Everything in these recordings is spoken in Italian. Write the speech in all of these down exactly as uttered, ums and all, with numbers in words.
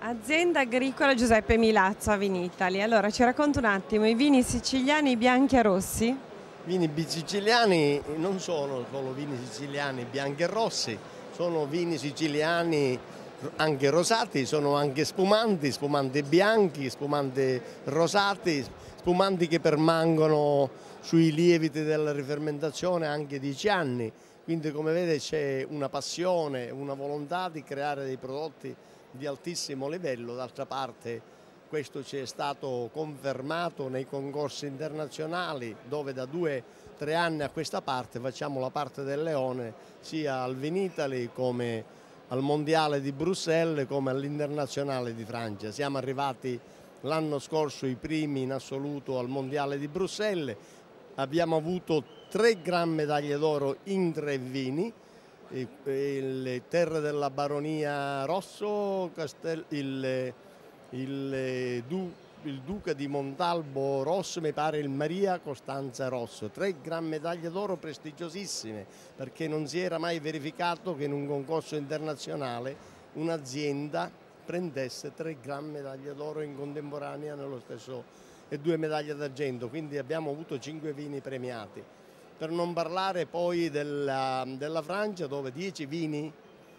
Azienda agricola Giuseppe Milazzo a Vinitaly. Allora ci racconta un attimo i vini siciliani bianchi e rossi? Vini siciliani non sono solo vini siciliani bianchi e rossi, sono vini siciliani anche rosati, sono anche spumanti, spumanti bianchi, spumanti rosati, spumanti che permangono sui lieviti della rifermentazione anche dieci anni. Quindi come vede c'è una passione, una volontà di creare dei prodotti di altissimo livello. D'altra parte questo ci è stato confermato nei concorsi internazionali, dove da due o tre anni a questa parte facciamo la parte del leone sia al Vinitaly come al Mondiale di Bruxelles come all'Internazionale di Francia. Siamo arrivati l'anno scorso i primi in assoluto al Mondiale di Bruxelles, abbiamo avuto tre gran medaglie d'oro in tre vini, il Terre della Baronia Rosso, Castel, il, il, du, il Duca di Montalbo Rosso, mi pare il Maria Costanza Rosso, tre gran medaglie d'oro prestigiosissime, perché non si era mai verificato che in un concorso internazionale un'azienda prendesse tre gran medaglie d'oro in contemporanea nello stesso e due medaglie d'argento, quindi abbiamo avuto cinque vini premiati. Per non parlare poi della, della Francia, dove dieci vini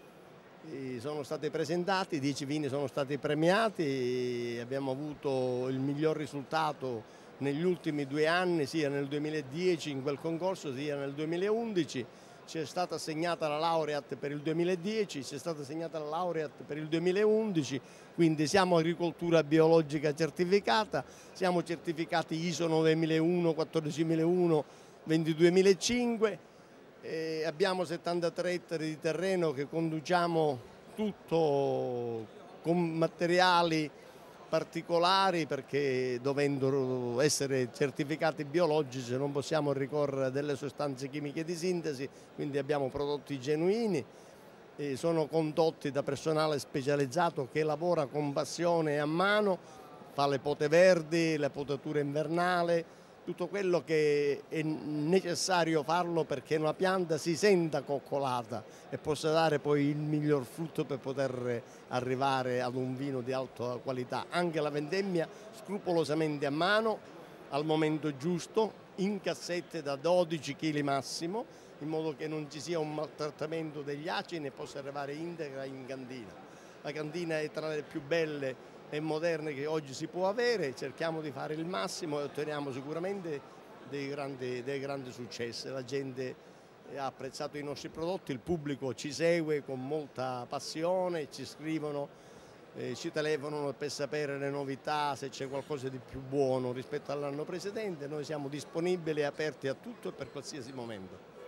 sono stati presentati, dieci vini sono stati premiati, abbiamo avuto il miglior risultato negli ultimi due anni, sia nel duemiladieci in quel concorso, sia nel duemilaundici. Ci è stata assegnata la laureat per il duemiladieci, ci è stata assegnata la laureat per il duemilaundici, quindi siamo agricoltura biologica certificata, siamo certificati I S O novemilauno, quattordicimilauno, ventiduemilacinque, e abbiamo settantatré ettari di terreno che conduciamo tutto con materiali particolari, perché dovendo essere certificati biologici non possiamo ricorrere a delle sostanze chimiche di sintesi, quindi abbiamo prodotti genuini, e sono condotti da personale specializzato che lavora con passione e a mano, fa le pote verdi, la potatura invernale, tutto quello che è necessario farlo perché una pianta si senta coccolata e possa dare poi il miglior frutto per poter arrivare ad un vino di alta qualità. Anche la vendemmia scrupolosamente a mano, al momento giusto, in cassette da dodici chili massimo, in modo che non ci sia un maltrattamento degli acini e possa arrivare integra in cantina. La cantina è tra le più belle e moderne che oggi si può avere, cerchiamo di fare il massimo e otteniamo sicuramente dei grandi, dei grandi successi. La gente ha apprezzato i nostri prodotti, il pubblico ci segue con molta passione, ci scrivono, eh, ci telefonano per sapere le novità, se c'è qualcosa di più buono rispetto all'anno precedente. Noi siamo disponibili e aperti a tutto e per qualsiasi momento.